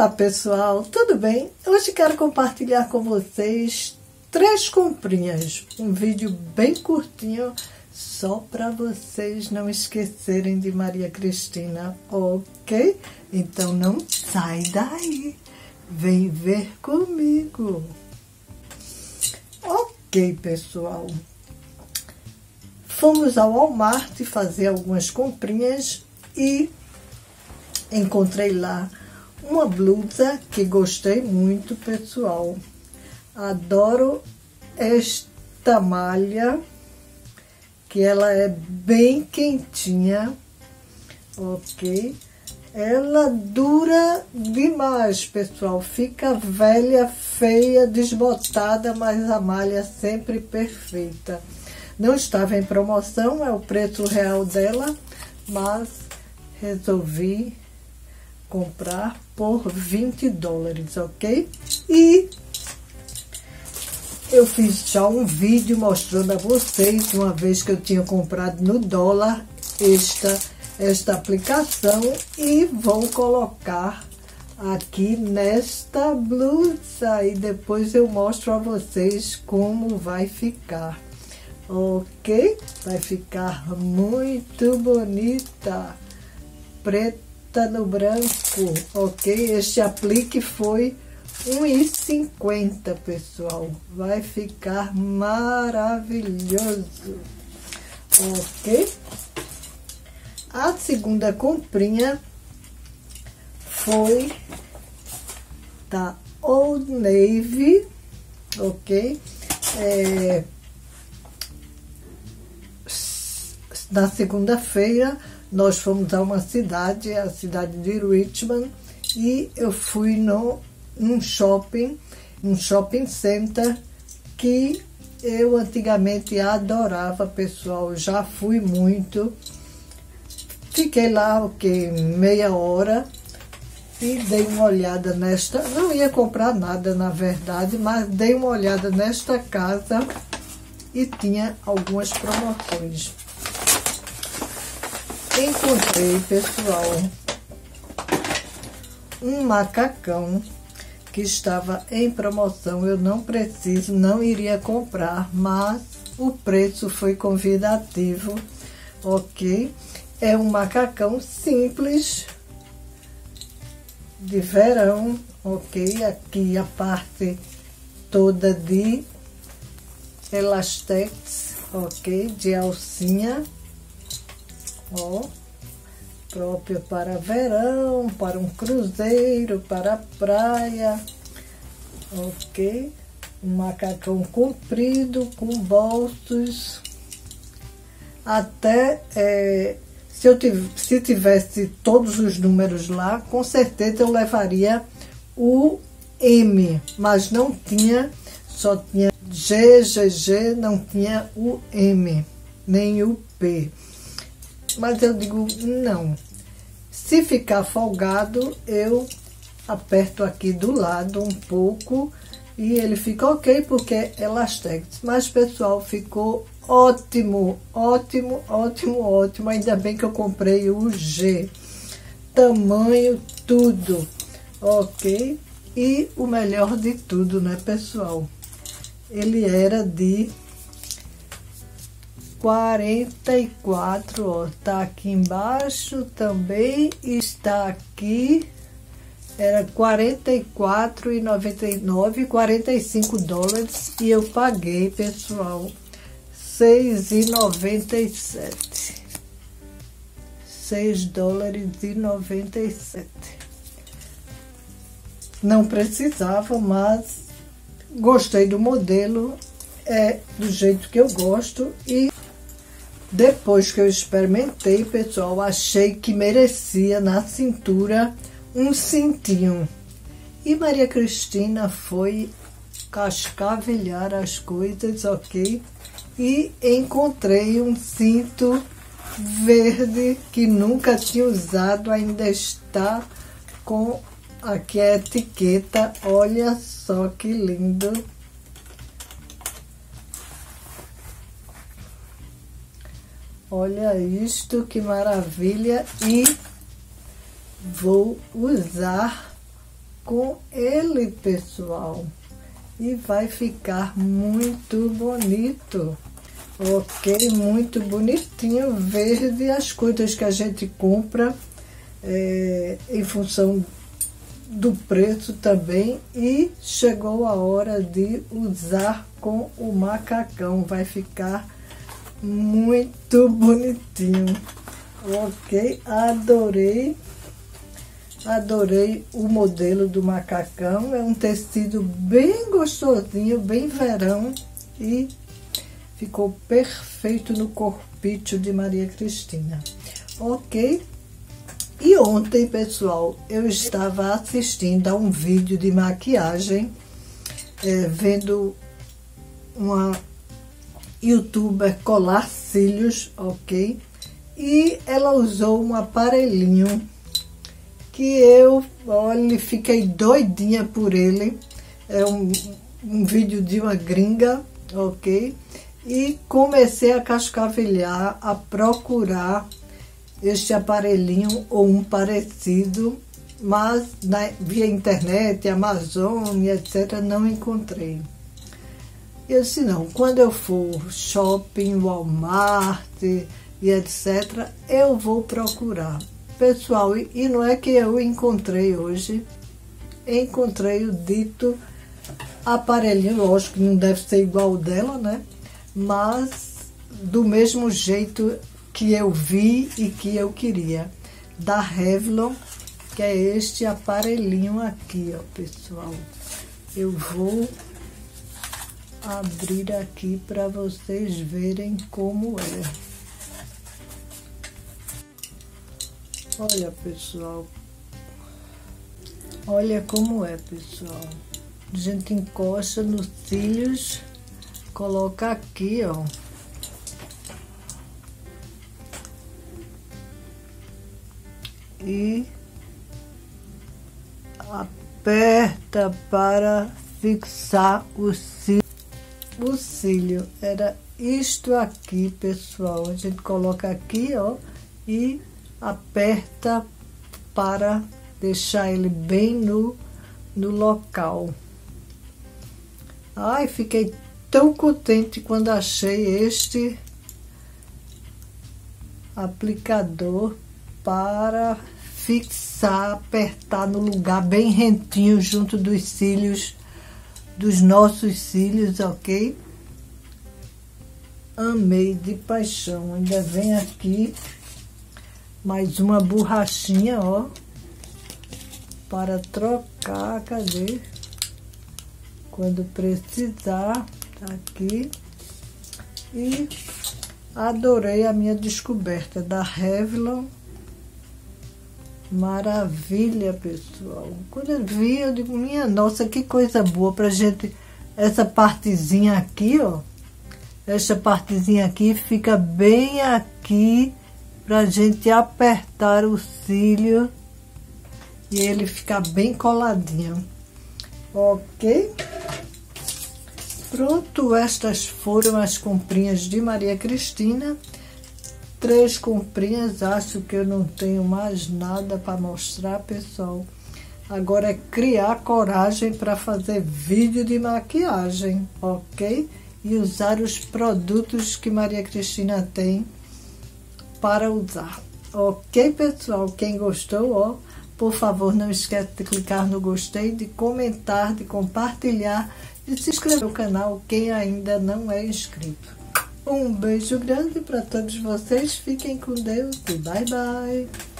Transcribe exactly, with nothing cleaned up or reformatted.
Olá pessoal, tudo bem? Hoje quero compartilhar com vocês três comprinhas, um vídeo bem curtinho, só para vocês não esquecerem de Maria Cristina, ok? Então não sai daí, vem ver comigo. Ok pessoal, fomos ao Walmart fazer algumas comprinhas e encontrei lá uma blusa que gostei muito, pessoal. Adoro esta malha, que ela é bem quentinha, ok? Ela dura demais, pessoal. Fica velha, feia, desbotada, mas a malha é sempre perfeita. Não estava em promoção, é o preço real dela, mas resolvi comprar por vinte dólares, ok? E eu fiz já um vídeo mostrando a vocês, uma vez que eu tinha comprado no dólar esta, esta aplicação, e vou colocar aqui nesta blusa e depois eu mostro a vocês como vai ficar, ok? Vai ficar muito bonita, preta no branco, ok? Este aplique foi um e cinquenta, pessoal. Vai ficar maravilhoso, ok? A segunda comprinha foi da Old Navy, ok? É, na segunda-feira nós fomos a uma cidade, a cidade de Richmond, e eu fui no, num shopping, um shopping center que eu antigamente adorava, pessoal. Já fui muito. Fiquei lá, o que, meia hora e dei uma olhada nesta. Não ia comprar nada, na verdade, mas dei uma olhada nesta casa e tinha algumas promoções. Encontrei, pessoal, um macacão que estava em promoção. Eu não preciso, não iria comprar, mas o preço foi convidativo, ok? É um macacão simples, de verão, ok? Aqui a parte toda de elastex, ok? De alcinha. Ó, próprio para verão, para um cruzeiro, para a praia, ok? Um macacão comprido, com bolsos. Até, é, se eu tiv se tivesse todos os números lá, com certeza eu levaria o M, mas não tinha, só tinha G, G G, não tinha o M, nem o P. Mas eu digo, não. Se ficar folgado, eu aperto aqui do lado um pouco e ele fica ok, porque é elastex. Mas, pessoal, ficou ótimo, ótimo, ótimo, ótimo. Ainda bem que eu comprei o G. Tamanho, tudo, ok? E o melhor de tudo, né, pessoal? Ele era de quarenta e quatro, ó, tá aqui embaixo também, está aqui, era quarenta e quatro reais e noventa e nove centavos, quarenta e cinco dólares, e eu paguei, pessoal, seis reais e noventa e sete centavos, seis dólares e noventa e sete centavos. Não precisava, mas gostei do modelo, é do jeito que eu gosto, e depois que eu experimentei, pessoal, achei que merecia na cintura um cintinho. E Maria Cristina foi cascavelhar as coisas, ok? E encontrei um cinto verde que nunca tinha usado, ainda está com aqui a etiqueta. Olha só que lindo. Olha isto, que maravilha. E vou usar com ele, pessoal. E vai ficar muito bonito. Ok? Muito bonitinho, verde. As coisas que a gente compra é, em função do preço também. E chegou a hora de usar com o macacão. Vai ficar muito bonitinho. Ok? Adorei. Adorei o modelo do macacão. É um tecido bem gostosinho, bem verão. E ficou perfeito no corpício de Maria Cristina. Ok? E ontem, pessoal, eu estava assistindo a um vídeo de maquiagem, é, vendo uma youtuber colar cílios, ok? E ela usou um aparelhinho que eu, olha, fiquei doidinha por ele. É um, um vídeo de uma gringa, ok? E comecei a cascavelhar, a procurar este aparelhinho ou um parecido, mas na, via internet, Amazon, etcétera, não encontrei. Eu disse, não, quando eu for shopping, Walmart e etcétera, eu vou procurar. Pessoal, e, e não é que eu encontrei hoje, encontrei o dito aparelhinho, lógico que não deve ser igual o dela, né? Mas do mesmo jeito que eu vi e que eu queria, da Revlon, que é este aparelhinho aqui, ó, pessoal. Eu vou abrir aqui para vocês verem como é. Olha, pessoal. Olha como é, pessoal. A gente encosta nos cílios, coloca aqui, ó. E aperta para fixar o cílio. O cílio era isto aqui, pessoal. A gente coloca aqui, ó, e aperta para deixar ele bem no, no local. Ai, fiquei tão contente quando achei este aplicador para fixar, apertar no lugar bem rentinho junto dos cílios, dos nossos cílios, ok? Amei de paixão. Ainda vem aqui mais uma borrachinha, ó, para trocar, cadê? Quando precisar, tá aqui. E adorei a minha descoberta da Revlon. Maravilha, pessoal. Quando eu vi, eu digo, minha nossa, que coisa boa pra gente. Essa partezinha aqui, ó. Essa partezinha aqui fica bem aqui pra gente apertar o cílio e ele ficar bem coladinho. Ok? Pronto, estas foram as comprinhas de Maria Cristina. Três comprinhas, acho que eu não tenho mais nada para mostrar, pessoal. Agora é criar coragem para fazer vídeo de maquiagem, ok? E usar os produtos que Maria Cristina tem para usar. Ok, pessoal? Quem gostou, ó, por favor, não esquece de clicar no gostei, de comentar, de compartilhar e se inscrever no canal quem ainda não é inscrito. Um beijo grande para todos vocês, fiquem com Deus e bye bye!